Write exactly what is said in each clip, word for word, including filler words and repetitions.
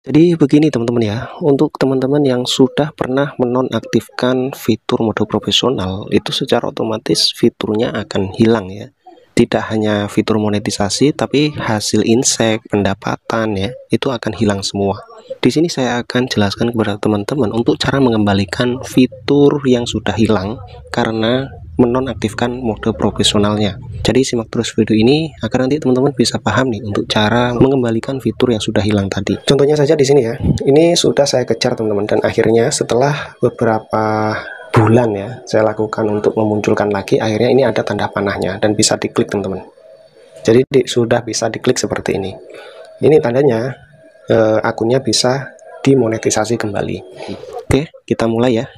Jadi begini teman-teman ya, untuk teman-teman yang sudah pernah menonaktifkan fitur mode profesional, itu secara otomatis fiturnya akan hilang ya. Tidak hanya fitur monetisasi, tapi hasil insek, pendapatan ya, itu akan hilang semua. Di sini saya akan jelaskan kepada teman-teman untuk cara mengembalikan fitur yang sudah hilang karena menonaktifkan mode profesionalnya. Jadi simak terus video ini agar nanti teman-teman bisa paham nih untuk cara mengembalikan fitur yang sudah hilang tadi. Contohnya saja di sini ya. Ini sudah saya kejar teman-teman, dan akhirnya setelah beberapa bulan ya saya lakukan untuk memunculkan lagi, akhirnya ini ada tanda panahnya dan bisa diklik teman-teman. Jadi di, sudah bisa diklik seperti ini. Ini tandanya eh, akunnya bisa dimonetisasi kembali. Oke, kita mulai ya.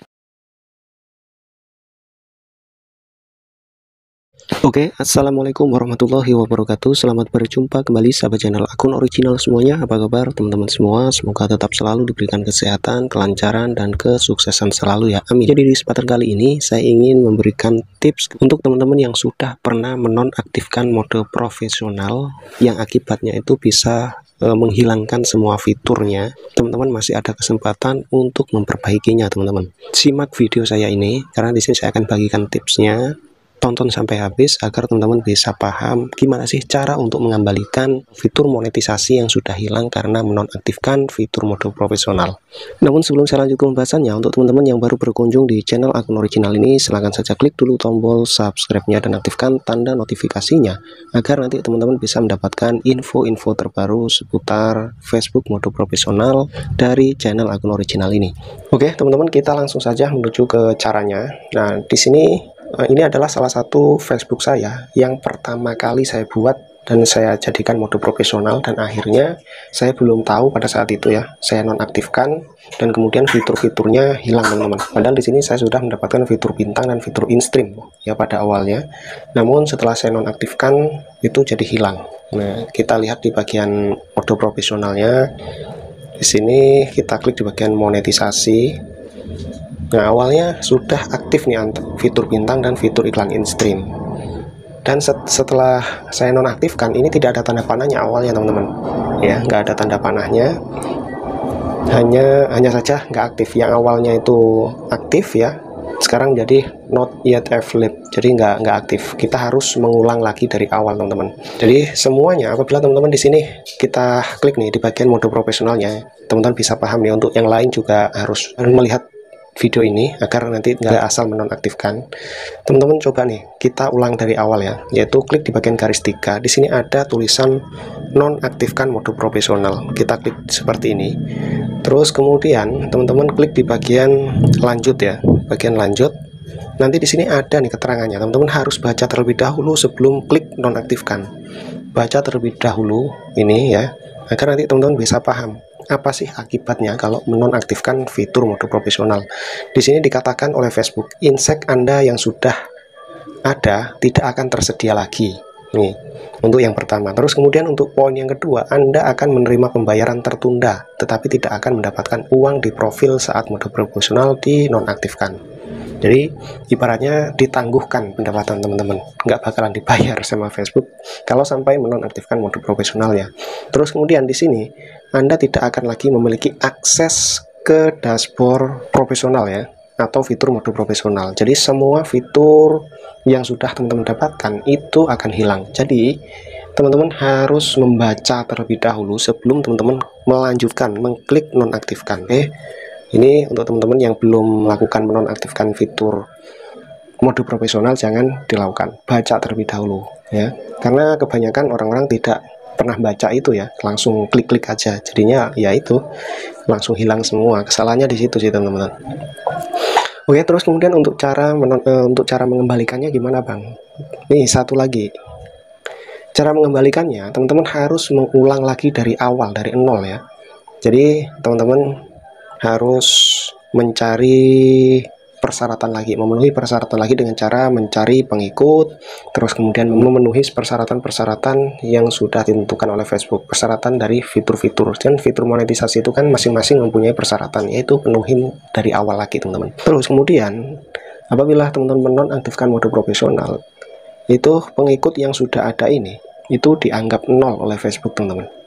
Oke, assalamualaikum warahmatullahi wabarakatuh. Selamat berjumpa kembali sahabat channel akun original semuanya. Apa kabar teman-teman semua? Semoga tetap selalu diberikan kesehatan, kelancaran, dan kesuksesan selalu ya, amin. Jadi di kesempatan kali ini saya ingin memberikan tips untuk teman-teman yang sudah pernah menonaktifkan mode profesional, yang akibatnya itu bisa e, menghilangkan semua fiturnya. Teman-teman masih ada kesempatan untuk memperbaikinya teman-teman. Simak video saya ini karena di sini saya akan bagikan tipsnya. Tonton sampai habis agar teman-teman bisa paham gimana sih cara untuk mengembalikan fitur monetisasi yang sudah hilang karena menonaktifkan fitur mode profesional. Namun sebelum saya lanjut ke pembahasannya, untuk teman-teman yang baru berkunjung di channel akun original ini, silahkan saja klik dulu tombol subscribe-nya dan aktifkan tanda notifikasinya agar nanti teman-teman bisa mendapatkan info-info terbaru seputar Facebook mode profesional dari channel akun original ini. Oke teman-teman, kita langsung saja menuju ke caranya. Nah di sini ini adalah salah satu Facebook saya yang pertama kali saya buat dan saya jadikan mode profesional, dan akhirnya saya belum tahu pada saat itu ya, saya nonaktifkan dan kemudian fitur-fiturnya hilang teman-teman. Padahal di sini saya sudah mendapatkan fitur bintang dan fitur in-stream ya pada awalnya. Namun setelah saya nonaktifkan itu jadi hilang. Nah, kita lihat di bagian mode profesionalnya. Di sini kita klik di bagian monetisasi. Nah, awalnya sudah aktif nih fitur bintang dan fitur iklan in-stream. Dan set, setelah saya nonaktifkan, ini tidak ada tanda panahnya awalnya teman-teman. Ya, nggak ada tanda panahnya. Hanya hanya saja nggak aktif. Yang awalnya itu aktif ya, sekarang jadi not yet available. Jadi nggak nggak aktif. Kita harus mengulang lagi dari awal teman-teman. Jadi semuanya apabila teman-teman di sini kita klik nih di bagian mode profesionalnya, teman-teman bisa paham nih, untuk yang lain juga harus melihat video ini agar nanti nggak asal menonaktifkan. Teman-teman coba nih kita ulang dari awal ya, yaitu klik di bagian garis tiga. Di sini ada tulisan nonaktifkan mode profesional, kita klik seperti ini. Terus kemudian teman-teman klik di bagian lanjut ya, bagian lanjut. Nanti di sini ada nih keterangannya, teman-teman harus baca terlebih dahulu sebelum klik nonaktifkan. Baca terlebih dahulu ini ya, agar nanti teman-teman bisa paham apa sih akibatnya kalau menonaktifkan fitur mode profesional. Di sini dikatakan oleh Facebook, insek Anda yang sudah ada tidak akan tersedia lagi. Nih, untuk yang pertama. Terus kemudian untuk poin yang kedua, Anda akan menerima pembayaran tertunda, tetapi tidak akan mendapatkan uang di profil saat mode profesional dinonaktifkan. Jadi ibaratnya ditangguhkan pendapatan teman-teman, nggak bakalan dibayar sama Facebook kalau sampai menonaktifkan mode profesional ya. Terus kemudian di sini Anda tidak akan lagi memiliki akses ke dashboard profesional ya, atau fitur mode profesional. Jadi semua fitur yang sudah teman-teman dapatkan itu akan hilang. Jadi teman-teman harus membaca terlebih dahulu sebelum teman-teman melanjutkan mengklik nonaktifkan. Oke, ini untuk teman-teman yang belum melakukan menonaktifkan fitur mode profesional, jangan dilakukan, baca terlebih dahulu ya, karena kebanyakan orang-orang tidak pernah baca itu ya, langsung klik-klik aja, jadinya ya itu langsung hilang semua. Kesalahannya di situ sih teman-teman. Oke, terus kemudian untuk cara menon uh, untuk cara mengembalikannya gimana bang? Nih satu lagi cara mengembalikannya, teman-teman harus mengulang lagi dari awal, dari nol ya. Jadi teman-teman harus mencari persyaratan lagi, memenuhi persyaratan lagi dengan cara mencari pengikut, terus kemudian memenuhi persyaratan-persyaratan yang sudah ditentukan oleh Facebook, persyaratan dari fitur-fitur. Dan fitur monetisasi itu kan masing-masing mempunyai persyaratan, yaitu penuhin dari awal lagi teman-teman. Terus kemudian apabila teman-teman menonaktifkan mode profesional, itu pengikut yang sudah ada ini itu dianggap nol oleh Facebook teman-teman.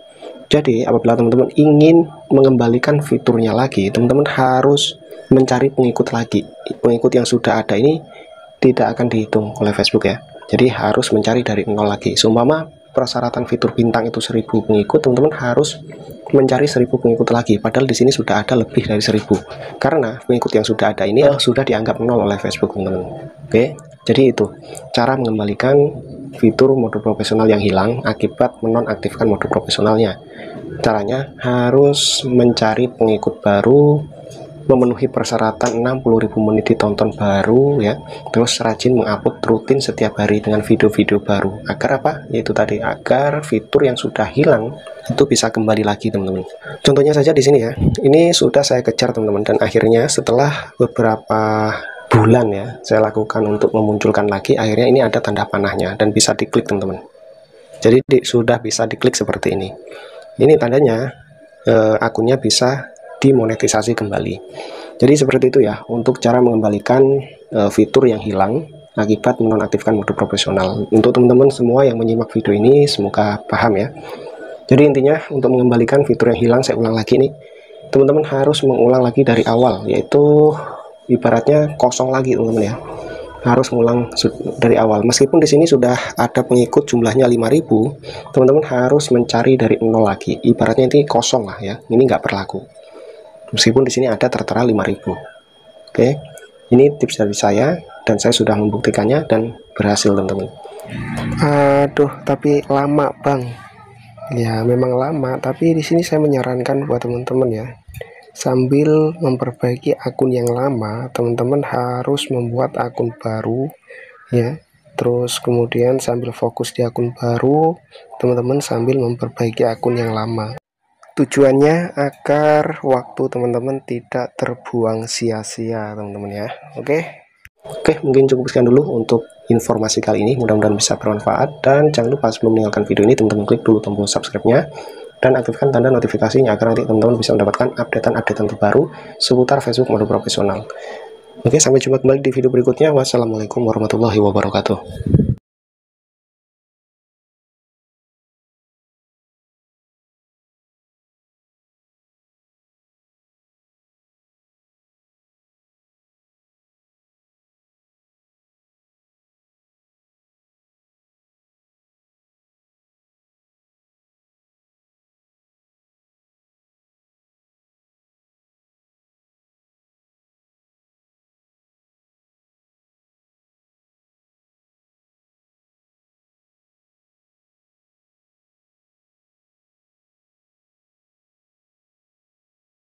Jadi apabila teman-teman ingin mengembalikan fiturnya lagi, teman-teman harus mencari pengikut lagi. Pengikut yang sudah ada ini tidak akan dihitung oleh Facebook ya. Jadi harus mencari dari nol lagi. Seumpama persyaratan fitur bintang itu seribu pengikut, teman-teman harus mencari seribu pengikut lagi. Padahal di sini sudah ada lebih dari seribu. Karena pengikut yang sudah ada ini oh, sudah dianggap nol oleh Facebook, teman-teman. Oke. Jadi itu cara mengembalikan fitur mode profesional yang hilang akibat menonaktifkan mode profesionalnya. Caranya harus mencari pengikut baru, memenuhi persyaratan enam puluh ribu menit ditonton baru ya, terus rajin mengupload rutin setiap hari dengan video-video baru. Agar apa? Yaitu tadi, agar fitur yang sudah hilang itu bisa kembali lagi, teman-teman. Contohnya saja di sini ya. Ini sudah saya kejar, teman-teman, dan akhirnya setelah beberapa bulan ya saya lakukan untuk memunculkan lagi, akhirnya ini ada tanda panahnya dan bisa diklik, teman-teman. Jadi di, sudah bisa diklik seperti ini. Ini tandanya eh, akunnya bisa dimonetisasi kembali. Jadi seperti itu ya untuk cara mengembalikan eh, fitur yang hilang akibat menonaktifkan mode profesional. Untuk teman-teman semua yang menyimak video ini semoga paham ya. Jadi intinya untuk mengembalikan fitur yang hilang, saya ulang lagi nih, teman-teman harus mengulang lagi dari awal, yaitu ibaratnya kosong lagi, teman-teman ya. Harus mengulang dari awal. Meskipun di sini sudah ada pengikut jumlahnya lima ribu, teman-teman harus mencari dari nol lagi. Ibaratnya ini kosong lah ya. Ini nggak berlaku. Meskipun di sini ada tertera lima ribu. Oke. Ini tips dari saya dan saya sudah membuktikannya dan berhasil, teman-teman. Aduh, tapi lama, Bang. Ya, memang lama, tapi di sini saya menyarankan buat teman-teman ya. Sambil memperbaiki akun yang lama, teman-teman harus membuat akun baru ya. Terus kemudian sambil fokus di akun baru, teman-teman sambil memperbaiki akun yang lama. Tujuannya agar waktu teman-teman tidak terbuang sia-sia, teman-teman ya. Oke. Oke, mungkin cukup sekian dulu untuk informasi kali ini. Mudah-mudahan bisa bermanfaat, dan jangan lupa sebelum meninggalkan video ini, teman-teman klik dulu tombol subscribe-nya dan aktifkan tanda notifikasinya agar nanti teman-teman bisa mendapatkan updatean-updatean terbaru seputar Facebook mode profesional. Oke, sampai jumpa kembali di video berikutnya. Wassalamualaikum warahmatullahi wabarakatuh.